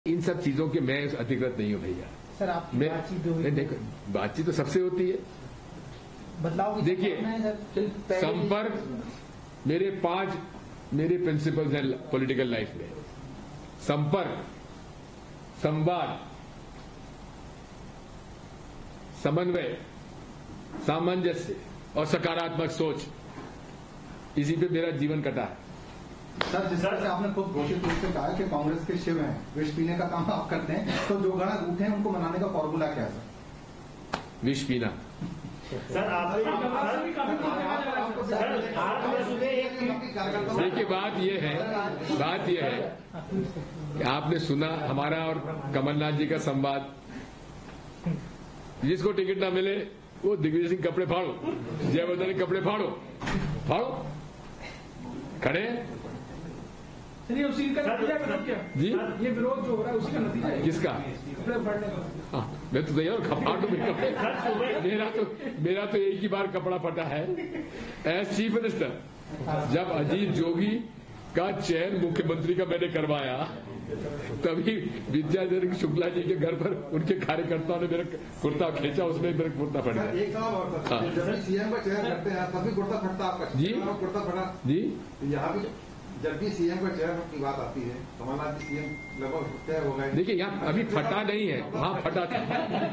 इन सब चीजों के मैं अधिकृत नहीं हूं भैया। सर आपकी बातचीत जो हुई, देखो बातचीत तो सबसे होती है। बदलाव की देखिए संपर्क मेरे प्रिंसिपल्स हैं पॉलिटिकल लाइफ में। संपर्क, संवाद, समन्वय, सामंजस्य और सकारात्मक सोच, इसी पे मेरा जीवन कटा है। सर जिस तरह से आपने खुद घोषित रूप से कहा कि कांग्रेस के शिव हैं, विष पीने का काम आप करते हैं, तो जो गणक उठे हैं उनको मनाने का फॉर्मूला क्या है सर? विष पीना। सर देखिए बात यह है कि आपने सुना हमारा और कमलनाथ जी का संवाद। जिसको टिकट ना मिले वो दिग्विजय सिंह कपड़े फाड़ो, जयवर्धन कपड़े फाड़ो खड़े। चलिए उसी का नतीजा है क्या जी, ये विरोध जो हो रहा है उसी का नतीजा है। किसका? कपड़े फाड़ने का। हाँ, मैं तो तैयार फाड़ दूं कपड़े। मेरा तो एक ही बार कपड़ा फटा है एज चीफ मिनिस्टर। जब अजीत जोगी का चयन मुख्यमंत्री का मैंने करवाया, तभी विद्याधर शुक्ला जी के घर पर उनके कार्यकर्ताओं ने मेरा कुर्ता खींचा, उसमें मेरा कुर्ता फट गया। एक सवाल और था, जब सीएम का चयन करते हैं तभी कुर्ता फटता आपका? जी कुर्ता फटा जी। यहाँ भी जब भी सीएम का चयन की बात आती है, कमलनाथ जी सीएम लगभग तय हो गए। देखिए यहाँ अभी फटा नहीं है, वहाँ फटा था।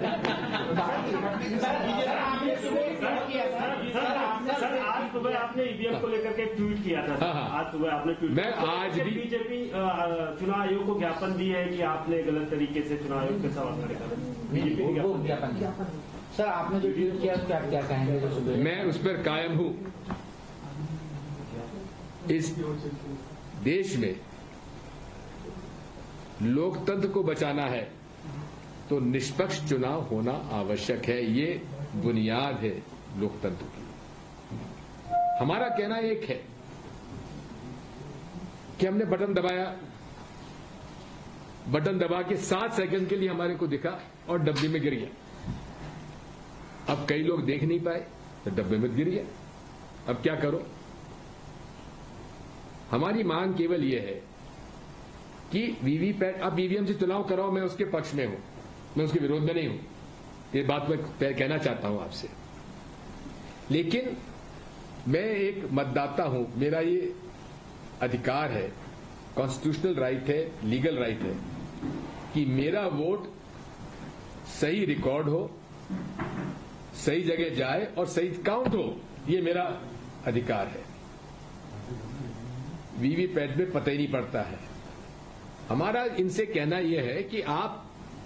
सर आज सुबह आपने ईवीएम को लेकर के ट्वीट किया था। हाँ। आज सुबह आपने ट्वीट मैं आज भी बीजेपी चुनाव आयोग को ज्ञापन दी है कि आपने गलत तरीके से चुनाव आयोग के सवाल करेगा। सर आपने जो ट्वीट किया उसके आप क्या कहेंगे? मैं उस पर कायम हूं। इस देश में लोकतंत्र को बचाना है तो निष्पक्ष चुनाव होना आवश्यक है। ये बुनियाद है लोकतंत्र की। हमारा कहना एक है कि हमने बटन दबाया, बटन दबा के 7 सेकंड के लिए हमारे को दिखा और डब्बे में गिर गया। अब कई लोग देख नहीं पाए तो डब्बे में गिर गया। अब क्या करो? हमारी मांग केवल यह है कि वीवीपैट, अब ईवीएम से चुनाव कराओ, मैं उसके पक्ष में हूं, मैं उसके विरोध में नहीं हूं। ये बात मैं कहना चाहता हूं आपसे। लेकिन मैं एक मतदाता हूं, मेरा ये अधिकार है, कॉन्स्टिट्यूशनल राइट है, लीगल राइट है कि मेरा वोट सही रिकॉर्ड हो, सही जगह जाए और सही काउंट हो। ये मेरा अधिकार है। वीवीपैट में पता ही नहीं पड़ता है। हमारा इनसे कहना यह है कि आप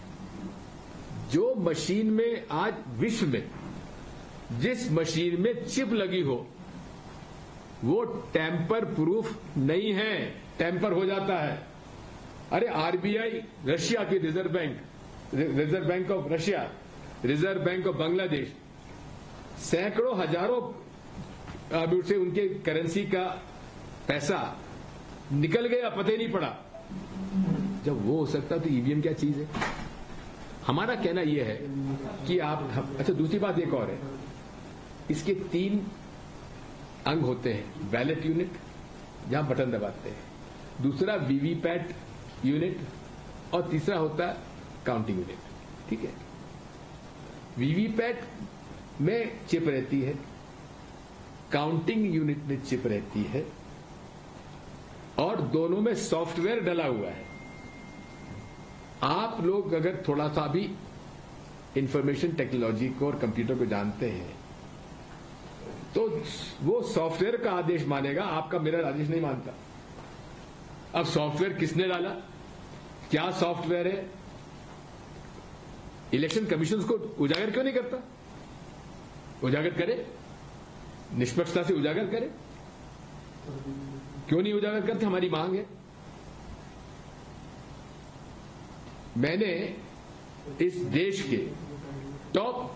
जो मशीन में आज विश्व में जिस मशीन में चिप लगी हो वो टैंपर प्रूफ नहीं है, टैंपर हो जाता है। अरे आरबीआई, रशिया की reserve bank of Russia, reserve bank of Bangladesh, सैकड़ों हजारों से उनके करेंसी का पैसा निकल गया, पता ही नहीं पड़ा। जब वो हो सकता तो ईवीएम क्या चीज है? हमारा कहना यह है कि आप, अच्छा दूसरी बात एक और है, इसके 3 अंग होते हैं। बैलेट यूनिट जहां बटन दबाते हैं, दूसरा वीवीपैट यूनिट और तीसरा होता है काउंटिंग यूनिट। ठीक है, वीवीपैट में चिप रहती है, काउंटिंग यूनिट में चिप रहती है और दोनों में सॉफ्टवेयर डला हुआ है। आप लोग अगर थोड़ा सा भी इंफॉर्मेशन टेक्नोलॉजी को और कंप्यूटर को जानते हैं तो वो सॉफ्टवेयर का आदेश मानेगा, आपका मेरा आदेश नहीं मानता। अब सॉफ्टवेयर किसने डाला, क्या सॉफ्टवेयर है, इलेक्शन कमीशन को उजागर क्यों नहीं करता? उजागर करे, निष्पक्षता से उजागर करे। क्यों नहीं उजागर करते? हमारी मांग है। मैंने इस देश के टॉप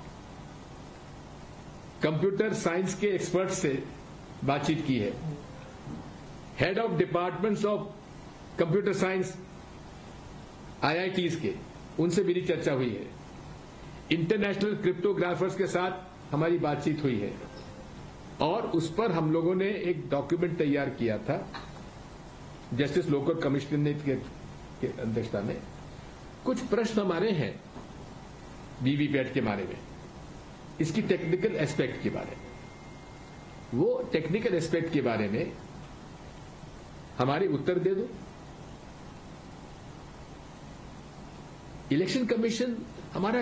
कंप्यूटर साइंस के एक्सपर्ट से बातचीत की है। Head of departments of computer science IITs के, उनसे मेरी चर्चा हुई है। इंटरनेशनल क्रिप्टोग्राफर्स के साथ हमारी बातचीत हुई है और उस पर हम लोगों ने एक डॉक्यूमेंट तैयार किया था जस्टिस लोकर कमिश्नर ने की अध्यक्षता में, कुछ प्रश्न हमारे हैं वीवीपैट के बारे में, इसकी टेक्निकल एस्पेक्ट के बारे में। वो टेक्निकल एस्पेक्ट के बारे में हमारे उत्तर दे दो। इलेक्शन कमीशन हमारा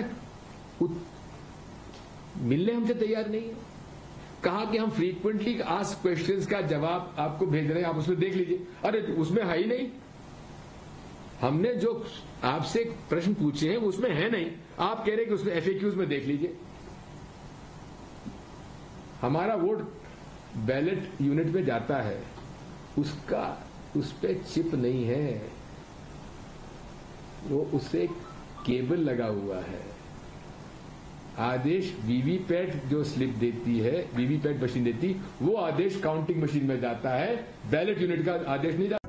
मिलने हमसे तैयार नहीं है। कहा कि हम फ्रीक्वेंटली आस्क्ड क्वेश्चंस का जवाब आपको भेज रहे हैं, आप उसमें देख लीजिए। अरे उसमें है ही नहीं, हमने जो आपसे प्रश्न पूछे हैं वो उसमें है नहीं, आप कह रहे हैं कि उसमें एफएक्यूज में देख लीजिए। हमारा वोट बैलेट यूनिट में जाता है, उस पे चिप नहीं है, वो उससे एक केबल लगा हुआ है। आदेश वीवीपैट जो स्लिप देती है, वीवीपैट मशीन देती, वो आदेश काउंटिंग मशीन में जाता है, बैलेट यूनिट का आदेश नहीं जाता।